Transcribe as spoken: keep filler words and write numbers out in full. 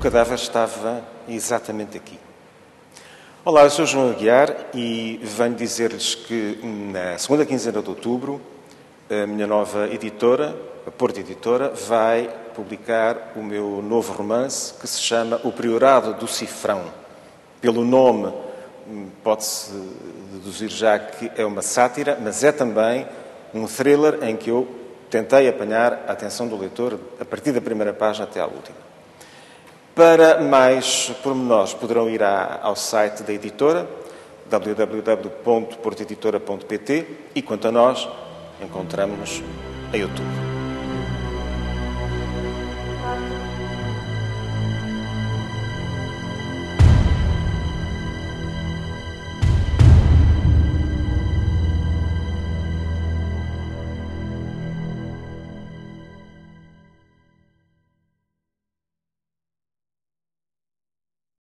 cadáver estava exatamente aqui. Olá, eu sou João Aguiar e venho dizer-lhes que na segunda quinzena de outubro a minha nova editora, a Porto Editora, vai publicar o meu novo romance que se chama O Priorado do Cifrão. Pelo nome pode-se deduzir já que é uma sátira, mas é também um thriller em que eu tentei apanhar a atenção do leitor a partir da primeira página até à última. Para mais pormenores, poderão ir ao site da editora, w w w ponto porto editora ponto p t, e quanto a nós, encontramos-nos em outubro.